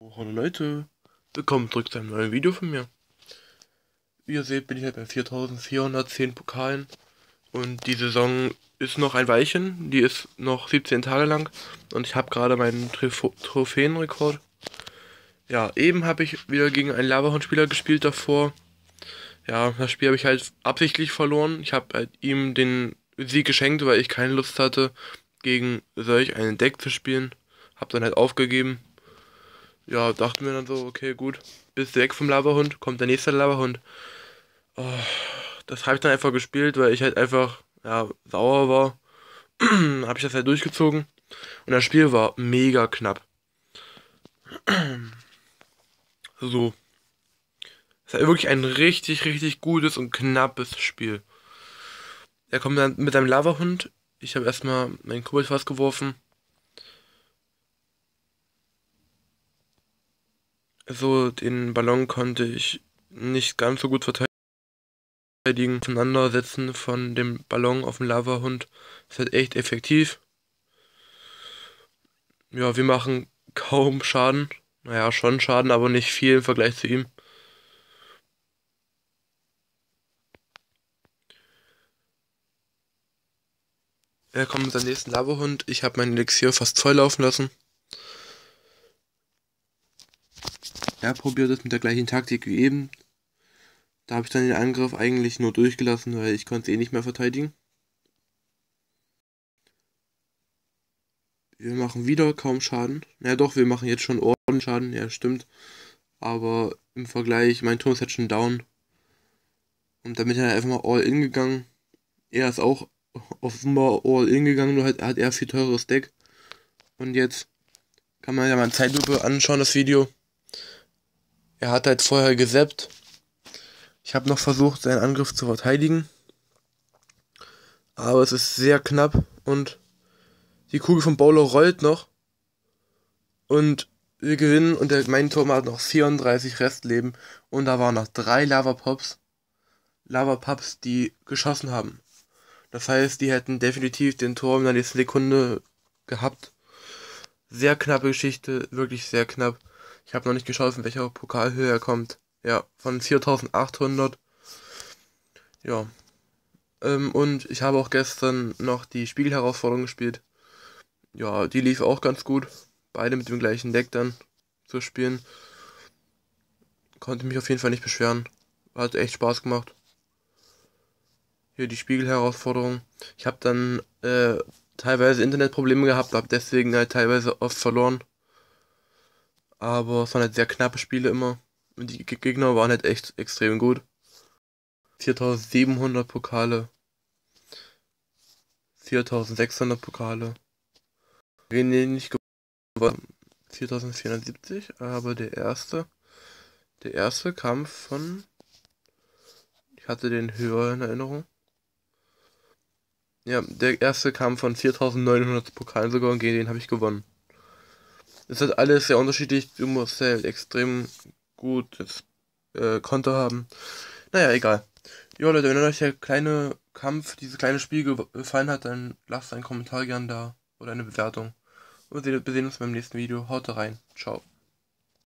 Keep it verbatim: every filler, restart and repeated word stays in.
Oh, hallo Leute, willkommen zurück zu einem neuen Video von mir. Wie ihr seht, bin ich halt bei viertausendvierhundertzehn Pokalen und die Saison ist noch ein Weilchen, die ist noch siebzehn Tage lang und ich habe gerade meinen Trofo Trophäenrekord. Ja, eben habe ich wieder gegen einen Lavahund-Spieler gespielt davor. Ja, das Spiel habe ich halt absichtlich verloren. Ich habe halt ihm den Sieg geschenkt, weil ich keine Lust hatte, gegen solch einen Deck zu spielen. Hab dann halt aufgegeben. Ja, dachten wir dann so, okay, gut, bist du weg vom Lavahund, kommt der nächste Lavahund. Oh, das habe ich dann einfach gespielt, weil ich halt einfach, ja, sauer war. Habe ich das halt durchgezogen. Und das Spiel war mega knapp. So. Es war wirklich ein richtig, richtig gutes und knappes Spiel. Er kommt dann mit einem Lavahund. Ich habe erstmal mein Koboldfass geworfen. So, den Ballon konnte ich nicht ganz so gut verteidigen. Auseinandersetzen von dem Ballon auf dem Lavahund ist halt echt effektiv. Ja, wir machen kaum Schaden. Naja, schon Schaden, aber nicht viel im Vergleich zu ihm. Er kommt mit seinem nächsten Lavahund. Ich habe mein Elixier fast voll laufen lassen. Er probiert es mit der gleichen Taktik wie eben. Da habe ich dann den Angriff eigentlich nur durchgelassen, weil ich konnte es eh nicht mehr verteidigen. Wir machen wieder kaum Schaden. Na ja, doch, wir machen jetzt schon ordentlich Schaden. Ja, stimmt. Aber im Vergleich, mein Turm ist jetzt schon down. Und damit er einfach mal All-In gegangen. Er ist auch offenbar All-In gegangen, nur halt, hat er viel teures Deck. Und jetzt kann man ja mal in Zeitlupe anschauen, das Video. Er hat halt vorher gesappt. Ich habe noch versucht, seinen Angriff zu verteidigen. Aber es ist sehr knapp und die Kugel vom Bowler rollt noch. Und wir gewinnen und der, mein Turm hat noch vierunddreißig Restleben. Und da waren noch drei Lava-Pops. Lava-Pups, die geschossen haben. Das heißt, die hätten definitiv den Turm in der nächsten Sekunde gehabt. Sehr knappe Geschichte, wirklich sehr knapp. Ich habe noch nicht geschaut, von welcher Pokalhöhe er kommt. Ja, von viertausendachthundert. Ja. Ähm, und ich habe auch gestern noch die Spiegelherausforderung gespielt. Ja, die lief auch ganz gut. Beide mit dem gleichen Deck dann zu spielen. Konnte mich auf jeden Fall nicht beschweren. Hat echt Spaß gemacht. Hier die Spiegelherausforderung. Ich habe dann äh, teilweise Internetprobleme gehabt, habe deswegen halt teilweise oft verloren. Aber es waren halt sehr knappe Spiele immer. Und die Gegner waren halt echt extrem gut. viertausendsiebenhundert Pokale. viertausendsechshundert Pokale. Wen den nicht gewonnen. viertausendvierhundertsiebzig, aber der erste. Der erste kam von. Ich hatte den höher in Erinnerung. Ja, der erste kam von viertausendneunhundert Pokalen sogar und gegen den habe ich gewonnen. Das ist halt alles sehr unterschiedlich. Du musst halt extrem gutes äh, Konto haben. Naja, egal. Jo Leute, wenn euch der kleine Kampf, dieses kleine Spiel gefallen hat, dann lasst einen Kommentar gern da oder eine Bewertung. Und wir sehen uns beim nächsten Video. Haut rein. Ciao.